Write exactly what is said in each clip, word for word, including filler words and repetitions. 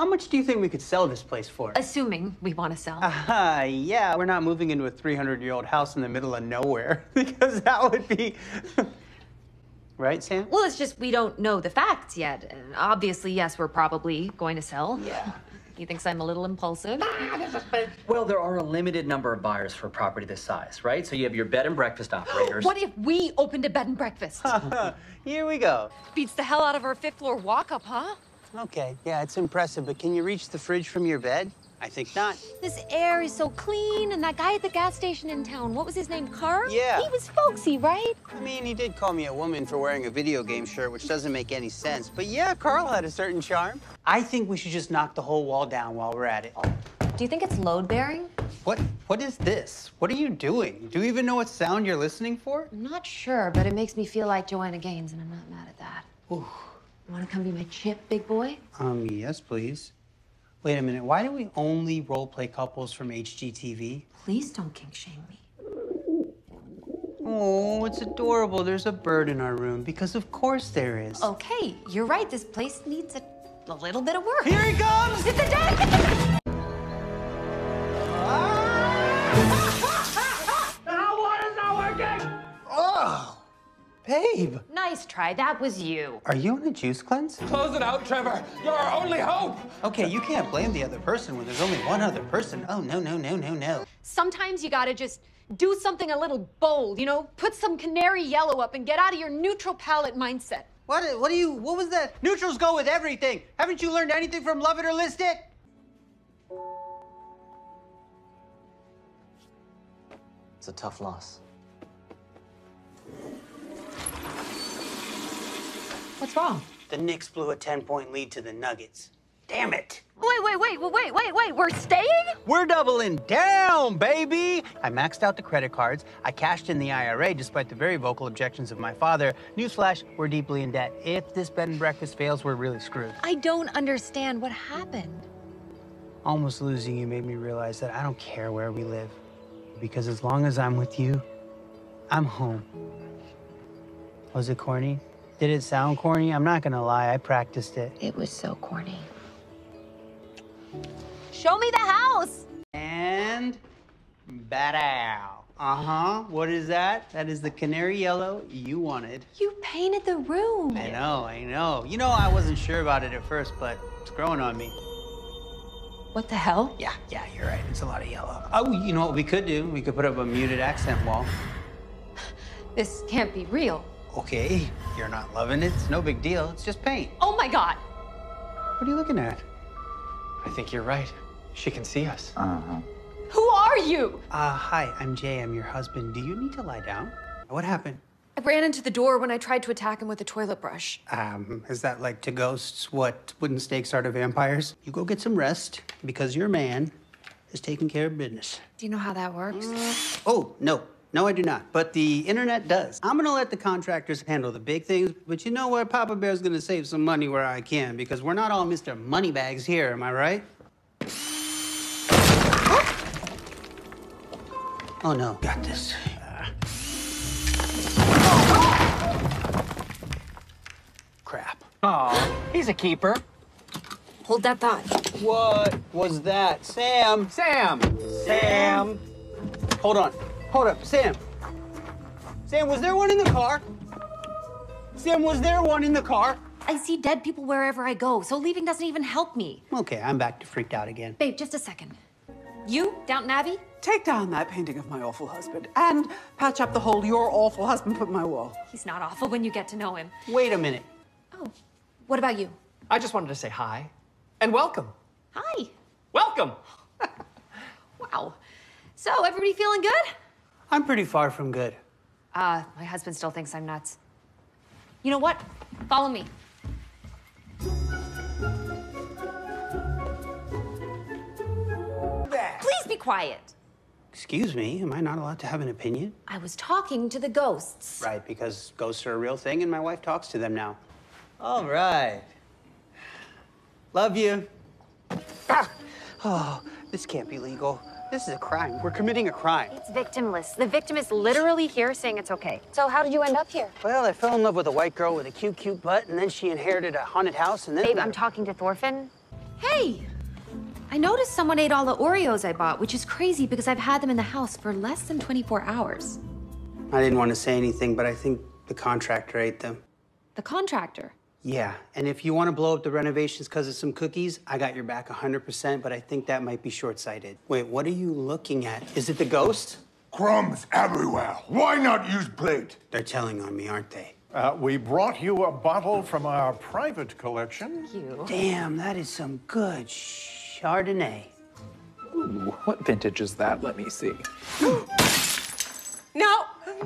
how much do you think we could sell this place for? Assuming we want to sell. Ah, uh, yeah, we're not moving into a three hundred year old house in the middle of nowhere, because that would be... Right, Sam? Well, it's just we don't know the facts yet. And obviously, yes, we're probably going to sell. Yeah. He thinks I'm a little impulsive. Well, there are a limited number of buyers for a property this size, right? So you have your bed and breakfast operators. What if we opened a bed and breakfast? Here we go. Beats the hell out of our fifth floor walk-up, huh? Okay, yeah, it's impressive, but can you reach the fridge from your bed? I think not. This air is so clean, and that guy at the gas station in town, what was his name, Carl? Yeah. He was folksy, right? I mean, he did call me a woman for wearing a video game shirt, which doesn't make any sense. But yeah, Carl had a certain charm. I think we should just knock the whole wall down while we're at it. Do you think it's load-bearing? What? What is this? What are you doing? Do you even know what sound you're listening for? I'm not sure, but it makes me feel like Joanna Gaines, and I'm not mad at that. Ooh. You want to come be my chip, big boy? Um, yes, please. Wait a minute, why do we only role-play couples from H G T V? Please don't kink shame me. Oh, it's adorable. There's a bird in our room, because of course there is. Okay, you're right. This place needs a, a little bit of work. Here he comes! It's a dad! Babe! Nice try. That was you. Are you on a juice cleanse? Close it out, Trevor. You're our only hope. Okay, you can't blame the other person when there's only one other person. Oh, no, no, no, no, no. Sometimes you gotta just do something a little bold, you know? Put some canary yellow up and get out of your neutral palette mindset. What, what do you, what was that? Neutrals go with everything. Haven't you learned anything from Love It or List It? It's a tough loss. What's wrong? The Knicks blew a ten point lead to the Nuggets. Damn it. Wait, wait, wait, wait, wait, wait, wait. We're staying? We're doubling down, baby! I maxed out the credit cards. I cashed in the I R A despite the very vocal objections of my father. Newsflash, we're deeply in debt. If this bed and breakfast fails, we're really screwed. I don't understand what happened. Almost losing you made me realize that I don't care where we live. Because as long as I'm with you, I'm home. Was it corny? Did it sound corny? I'm not gonna lie, I practiced it. It was so corny. Show me the house! And badaw. Uh-huh. What is that? That is the canary yellow you wanted. You painted the room. I know, I know. You know, I wasn't sure about it at first, but it's growing on me. What the hell? Yeah, yeah, you're right. It's a lot of yellow. Oh, you know what we could do? We could put up a muted accent wall. This can't be real. Okay, you're not loving it. It's no big deal. It's just paint. Oh my God. What are you looking at? I think you're right. She can see us. Uh-huh. Who are you? Uh, hi, I'm Jay. I'm your husband. Do you need to lie down? What happened? I ran into the door when I tried to attack him with a toilet brush. Um, is that like to ghosts what wooden stakes are to vampires? You go get some rest because your man is taking care of business. Do you know how that works? Oh, no. No, I do not. But the internet does. I'm gonna let the contractors handle the big things, but you know what? Papa Bear's gonna save some money where I can because we're not all Mister Moneybags here, am I right? Oh, no. Got this. Uh... Crap. Aw, he's a keeper. Hold that thought. What was that? Sam! Sam! Sam! Hold on. Hold up. Sam. Sam, was there one in the car? Sam, was there one in the car? I see dead people wherever I go, so leaving doesn't even help me. Okay, I'm back to freaked out again. Babe, just a second. You, Downton Abbey? Take down that painting of my awful husband and patch up the hole your awful husband put in my wall. He's not awful when you get to know him. Wait a minute. Oh, what about you? I just wanted to say hi and welcome. Hi. Welcome! Wow. So, everybody feeling good? I'm pretty far from good. Uh, my husband still thinks I'm nuts. You know what? Follow me. Please be quiet. Excuse me, am I not allowed to have an opinion? I was talking to the ghosts. Right, because ghosts are a real thing and my wife talks to them now. All right. Love you. Ah! Oh, this can't be legal. This is a crime. We're committing a crime. It's victimless. The victim is literally here saying it's okay. So how did you end up here? Well, I fell in love with a white girl with a cute, cute butt, and then she inherited a haunted house, and then... Babe, I'm talking to Thorfinn. Hey! I noticed someone ate all the Oreos I bought, which is crazy because I've had them in the house for less than twenty-four hours. I didn't want to say anything, but I think the contractor ate them. The contractor? Yeah, and if you want to blow up the renovations because of some cookies, I got your back one hundred percent, but I think that might be short-sighted. Wait, what are you looking at? Is it the ghost? Crumbs everywhere. Why not use plate? They're telling on me, aren't they? Uh, we brought you a bottle from our private collection. Thank you. Damn, that is some good Chardonnay. Ooh, what vintage is that? Let me see. No!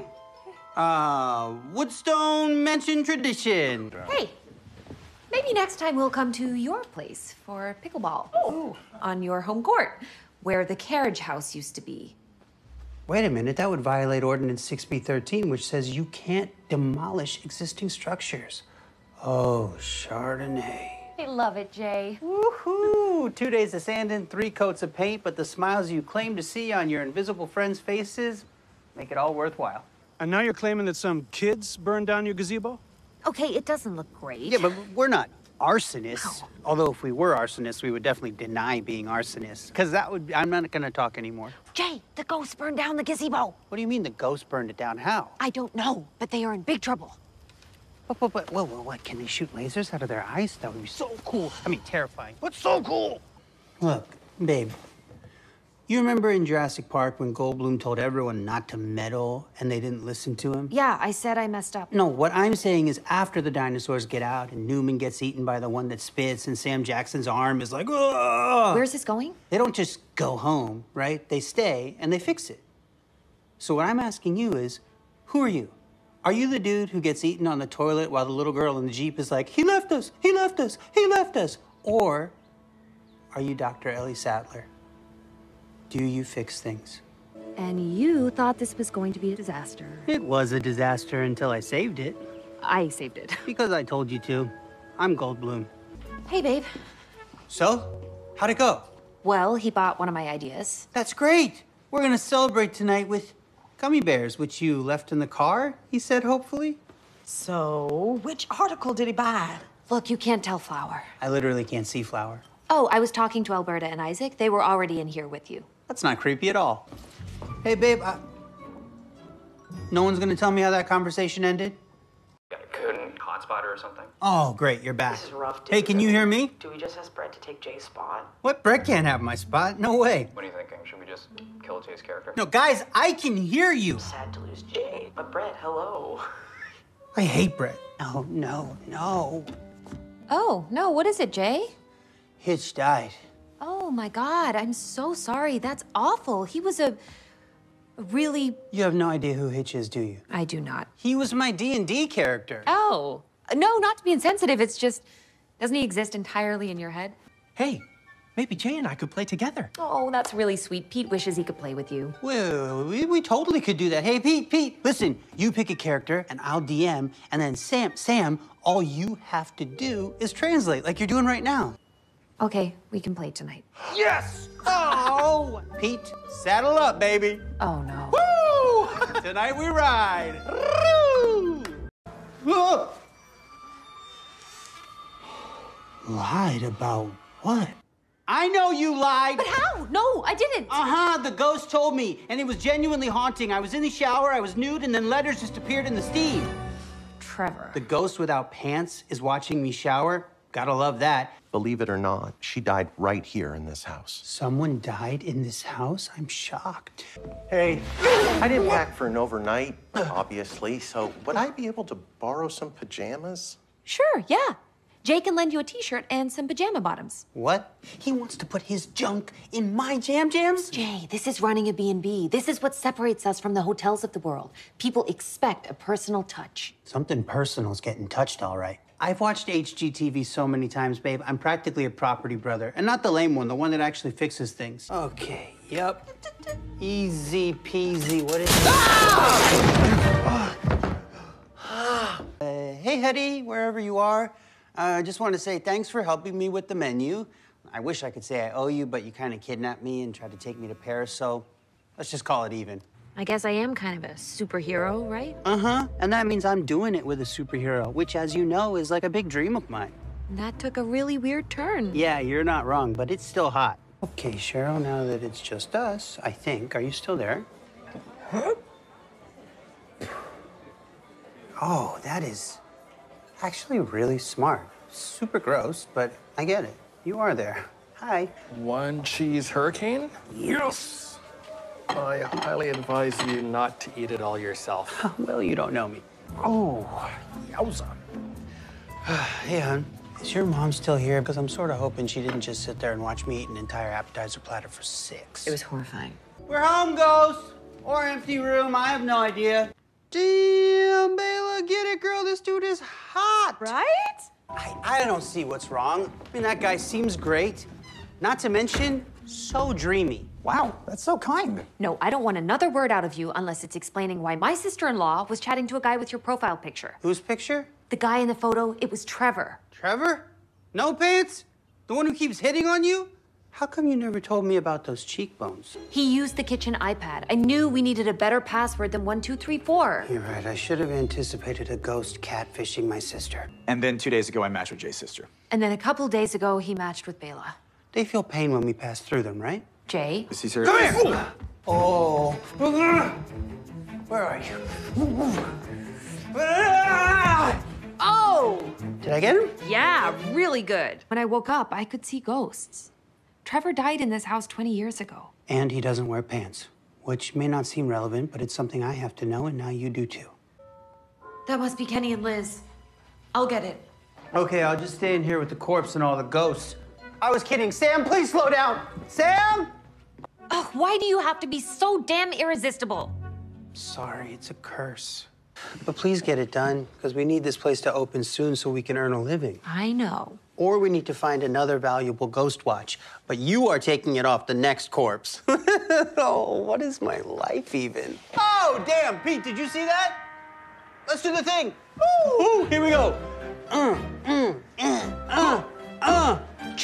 Uh, Woodstone Mansion Tradition. Hey, maybe next time we'll come to your place for pickleball. Oh. On your home court, where the carriage house used to be. Wait a minute, that would violate Ordinance six B thirteen, which says you can't demolish existing structures. Oh, Chardonnay. I love it, Jay. Woohoo! Two days of sand and three coats of paint, but the smiles you claim to see on your invisible friends' faces make it all worthwhile. And now you're claiming that some kids burned down your gazebo? Okay, it doesn't look great. Yeah, but we're not arsonists. No. Although if we were arsonists, we would definitely deny being arsonists. Because that would be, I'm not gonna talk anymore. Jay, the ghosts burned down the gazebo. What do you mean the ghost burned it down? How? I don't know, but they are in big trouble. But, but, but, whoa, whoa, what? Can they shoot lasers out of their eyes? That would be so cool. I mean, terrifying, but so cool. Look, babe, you remember in Jurassic Park when Goldblum told everyone not to meddle and they didn't listen to him? Yeah, I said I messed up. No, what I'm saying is after the dinosaurs get out and Newman gets eaten by the one that spits and Sam Jackson's arm is like, ugh! Where's this going? They don't just go home, right? They stay and they fix it. So what I'm asking you is, who are you? Are you the dude who gets eaten on the toilet while the little girl in the Jeep is like, he left us, he left us, he left us? Or are you Doctor Ellie Sattler? Do you fix things? And you thought this was going to be a disaster. It was a disaster until I saved it. I saved it. Because I told you to. I'm Goldblum. Hey, babe. So, how'd it go? Well, he bought one of my ideas. That's great. We're gonna celebrate tonight with gummy bears, which you left in the car, he said, hopefully. So, which article did he buy? Look, you can't tell Flower. I literally can't see Flower. Oh, I was talking to Alberta and Isaac. They were already in here with you. That's not creepy at all. Hey, babe, I... no one's gonna tell me how that conversation ended? Couldn't hotspot her or something? Oh, great, you're back. This is rough, dude. Hey, can you hear me? Do we just ask Brett to take Jay's spot? What? Brett can't have my spot. No way. What are you thinking? Should we just kill Jay's character? No, guys, I can hear you. Sad to lose Jay, but Brett, hello. I hate Brett. No, no, no. Oh, no, what is it, Jay? Hitch died. Oh, my God, I'm so sorry. That's awful. He was a really... You have no idea who Hitch is, do you? I do not. He was my D and D character. Oh, no, not to be insensitive. It's just, doesn't he exist entirely in your head? Hey, maybe Jay and I could play together. Oh, that's really sweet. Pete wishes he could play with you. Well, we, we totally could do that. Hey, Pete, Pete, listen, you pick a character and I'll D M, and then Sam, Sam, all you have to do is translate like you're doing right now. Okay, we can play tonight. Yes! Oh! Pete, saddle up, baby. Oh, no. Woo! Tonight we ride. Whoa! Lied about what? I know you lied. But how? No, I didn't. Uh-huh, the ghost told me, and it was genuinely haunting. I was in the shower, I was nude, and then letters just appeared in the steam. Trevor. The ghost without pants is watching me shower. Gotta love that. Believe it or not, she died right here in this house. Someone died in this house? I'm shocked. Hey, I didn't pack for an overnight, obviously, so would I be able to borrow some pajamas? Sure, yeah. Jay can lend you a t-shirt and some pajama bottoms. What? He wants to put his junk in my jam jams? Jay, this is running a B and B. This is what separates us from the hotels of the world. People expect a personal touch. Something personal's getting touched, all right. I've watched H G T V so many times, babe. I'm practically a property brother. And not the lame one, the one that actually fixes things. Okay, yep. Easy peasy. What is ah! uh, Hey, Hetty, wherever you are. I uh, just want to say thanks for helping me with the menu. I wish I could say I owe you, but you kind of kidnapped me and tried to take me to Paris, so let's just call it even. I guess I am kind of a superhero, right? Uh-huh. And that means I'm doing it with a superhero, which, as you know, is like a big dream of mine. That took a really weird turn. Yeah, you're not wrong, but it's still hot. Okay, Cheryl, now that it's just us, I think, are you still there? Oh, that is actually really smart. Super gross, but I get it. You are there. Hi. One cheese hurricane? Yes! I highly advise you not to eat it all yourself. Well, you don't know me. Oh, yowza. Hey, hon, is your mom still here? Because I'm sort of hoping she didn't just sit there and watch me eat an entire appetizer platter for six. It was horrifying. We're home, Ghost. Or empty room, I have no idea. Damn, Bela, get it, girl. This dude is hot. Right? I, I don't see what's wrong. I mean, that guy seems great. Not to mention, so dreamy. Wow, that's so kind. No, I don't want another word out of you unless it's explaining why my sister-in-law was chatting to a guy with your profile picture. Whose picture? The guy in the photo, it was Trevor. Trevor? No pants? The one who keeps hitting on you? How come you never told me about those cheekbones? He used the kitchen iPad. I knew we needed a better password than one two three four. You're right. I should have anticipated a ghost catfishing my sister. And then two days ago, I matched with Jay's sister. And then a couple days ago, he matched with Bela. They feel pain when we pass through them, right? Jay? Is he serious? Come here! Oh. Where are you? Oh! Did I get him? Yeah, really good. When I woke up, I could see ghosts. Trevor died in this house twenty years ago. And he doesn't wear pants, which may not seem relevant, but it's something I have to know, and now you do too. That must be Kenny and Liz. I'll get it. Okay, I'll just stay in here with the corpse and all the ghosts. I was kidding. Sam, please slow down. Sam! Ugh, why do you have to be so damn irresistible? Sorry, it's a curse. But please get it done, because we need this place to open soon so we can earn a living. I know. Or we need to find another valuable ghost watch. But you are taking it off the next corpse. Oh, what is my life even? Oh, damn, Pete, did you see that? Let's do the thing. Ooh, ooh, here we go. Uh, uh, uh, uh, uh.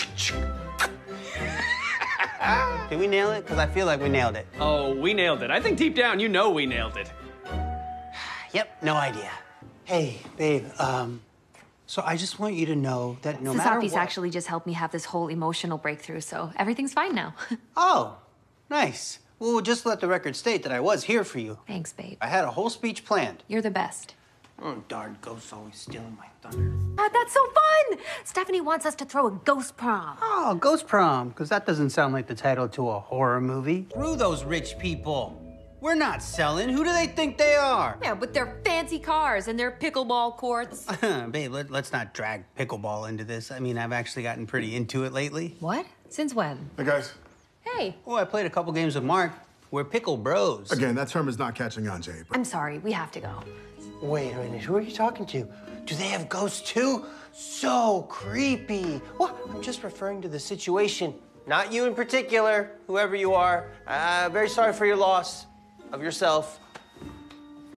Did we nail it? Because I feel like we nailed it. Oh, we nailed it. I think deep down you know we nailed it. Yep, no idea. Hey, babe, um, so I just want you to know that no matter Sasafi's what... actually just helped me have this whole emotional breakthrough, so everything's fine now. Oh, nice. Well, just let the record state that I was here for you. Thanks, babe. I had a whole speech planned. You're the best. Oh, darn ghosts always stealing my thunder. Ah, that's so fun! Stephanie wants us to throw a ghost prom. Oh, ghost prom, because that doesn't sound like the title to a horror movie. Screw those rich people. We're not selling. Who do they think they are? Yeah, with their fancy cars and their pickleball courts. Babe, let, let's not drag pickleball into this. I mean, I've actually gotten pretty into it lately. What? Since when? Hey, guys. Hey. Oh, I played a couple games with Mark. We're pickle bros. Again, that term is not catching on, Jay. But... I'm sorry, we have to go. Wait a minute, who are you talking to? Do they have ghosts too? So creepy. Well, I'm just referring to the situation. Not you in particular, whoever you are. Uh, very sorry for your loss of yourself.